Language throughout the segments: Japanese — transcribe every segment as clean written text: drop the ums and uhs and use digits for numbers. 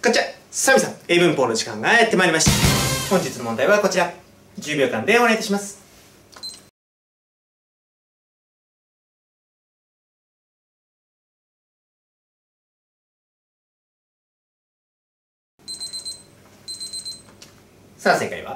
こんにちは、サミさん、英文法の時間がやってまいりました。本日の問題はこちら。10秒間でお願いいたします。さあ、正解は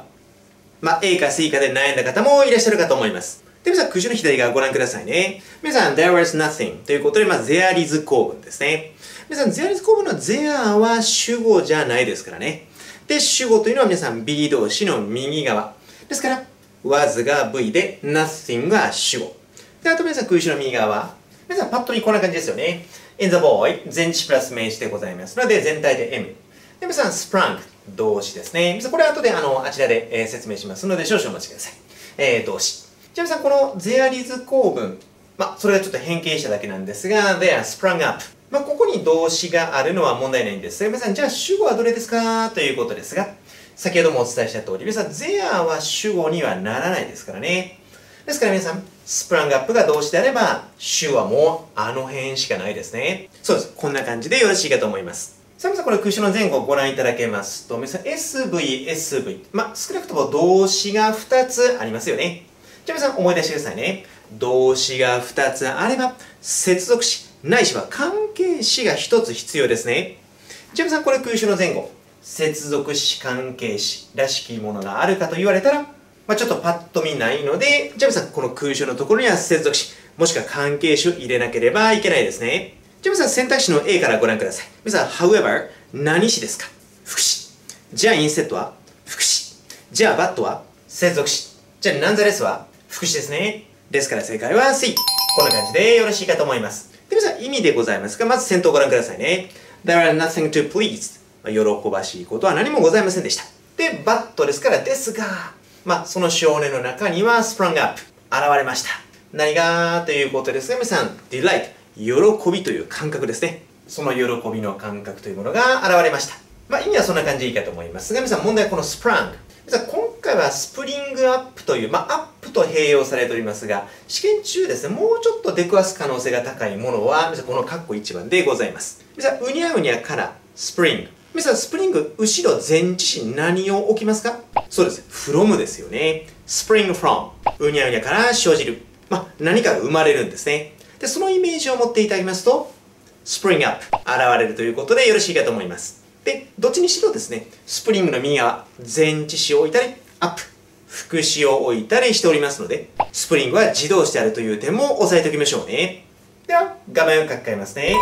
A か C かで悩んだ方もいらっしゃるかと思います。で、皆さん、句集の左側ご覧くださいね。皆さん、there was nothing ということで、there is 構文ですね。皆さん、there is 構文の there は主語じゃないですからね。で、主語というのは皆さん、be 動詞の右側。ですから、was が V で、nothing が主語。で、あと皆さん、句集の右側は、皆さん、パッと見こんな感じですよね。in the boy 前置詞プラス名詞でございますので、全体で M。で、皆さん、sprang 動詞ですね。これは後であちらで、説明しますので、少々お待ちください。動詞。じゃあ皆さん、この there is 構文。それがちょっと変形しただけなんですが、there sprang up。ここに動詞があるのは問題ないんですが、皆さん、じゃあ主語はどれですかということですが、先ほどもお伝えした通り、皆さん、there は主語にはならないですからね。ですから皆さん、sprang up が動詞であれば、主はもうあの辺しかないですね。そうです。こんな感じでよろしいかと思います。さあ皆さん、これ、句集の前後をご覧いただけますと、皆さん、SV。少なくとも動詞が2つありますよね。じゃあ皆さん、思い出してくださいね。動詞が2つあれば、接続詞、ないしは関係詞が1つ必要ですね。じゃあ皆さん、これ、句集の前後。接続詞、関係詞らしきものがあるかと言われたら、ちょっとパッと見ないので、じゃあ皆さん、この空詞のところには接続詞、もしくは関係詞を入れなければいけないですね。じゃあ皆さん、選択肢の A からご覧ください。皆さん、however、何詞ですか？副詞。じゃあ、instead は副詞。じゃあ、but は接続詞。じゃあ、nonetheless は副詞ですね。ですから正解は C。こんな感じでよろしいかと思います。で、皆さん、意味でございますが、まず先頭をご覧くださいね。There are nothing to please。喜ばしいことは何もございませんでした。で、but ですから、ですが、その少年の中には sprung up。現れました。何がということですが、皆さん、delight。喜びという感覚ですね。その喜びの感覚というものが現れました。意味はそんな感じでいいかと思いますが、皆さん問題はこの sprung。皆さん今回はスプリングアップという、アップと併用されておりますが、試験中ですね、もうちょっと出くわす可能性が高いものは、皆さんこのカッコ1番でございます。皆さん、うにゃうにゃからスプリング。皆さん、スプリング、後ろ前置詞何を置きますか？そうです。from ですよね。spring from。うにゃうにゃから生じる。何かが生まれるんですね。で、そのイメージを持っていただきますと、spring up、現れるということでよろしいかと思います。で、どっちにしろですね、スプリングの右側、前置詞を置いたり、アップ、副詞を置いたりしておりますので、スプリングは自動詞であるという点も押さえておきましょうね。では、画面を書き換えますね。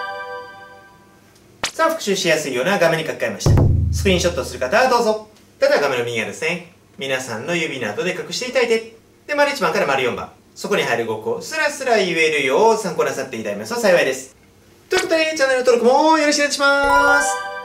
さあ、復習しやすいような画面に書き換えました。スクリーンショットする方はどうぞ。ただ画面の右側ですね、皆さんの指などで隠していただいて、で、丸1番から丸4番。そこに入る語句をスラスラ言えるよう参考なさっていただきますと幸いです。ということで、チャンネル登録もよろしくお願いします。